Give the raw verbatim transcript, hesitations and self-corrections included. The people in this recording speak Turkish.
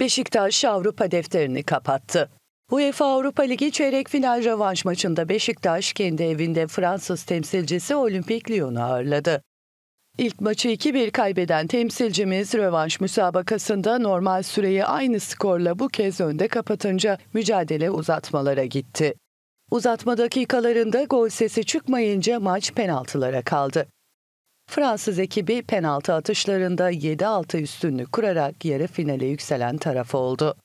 Beşiktaş Avrupa defterini kapattı. UEFA Avrupa Ligi çeyrek final rövanş maçında Beşiktaş kendi evinde Fransız temsilcisi Olimpik Lyon'u ağırladı. İlk maçı iki bir kaybeden temsilcimiz rövanş müsabakasında normal süreyi aynı skorla bu kez önde kapatınca mücadele uzatmalara gitti. Uzatma dakikalarında gol sesi çıkmayınca maç penaltılara kaldı. Fransız ekibi penaltı atışlarında yedi altı üstünlük kurarak yarı finale yükselen taraf oldu.